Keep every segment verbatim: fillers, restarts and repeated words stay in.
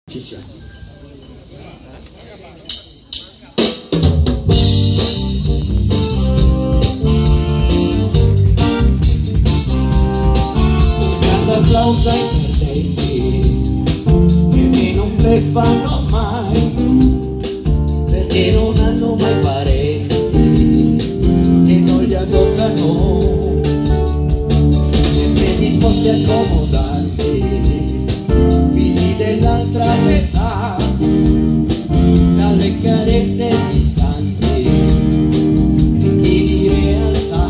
Ci siamo. Un grande applauso ai perdenti, perché non beffano mai, perché non hanno mai parenti che non li adottano, perché disposti a accomodarli, figli dell'altra metà, dalle carezze distanti, ricchi di realtà.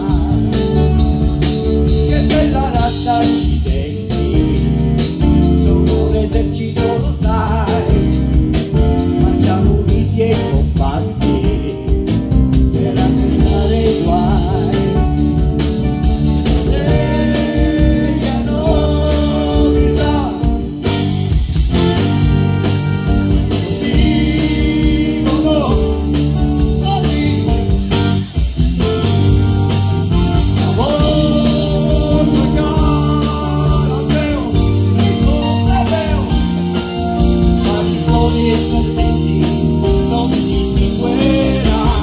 Che bella razza accidenti, sono un esercito, lo sai, marciamo uniti e compatti per arrestare i guai. Sveglia novità, vivono così, amor carabeo, carabeo, ma di soli e perdenti non si distinguerai.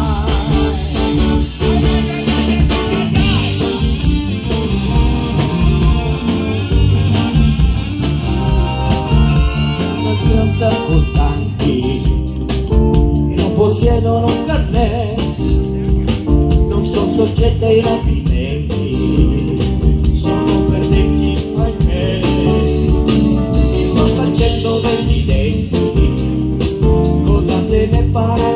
Tanta contanti e non possiedono un carnet, non sono soggetti ai rapimenti, sono perdenti ahimè. Il novantacinque per cento degli denti cosa se ne farà?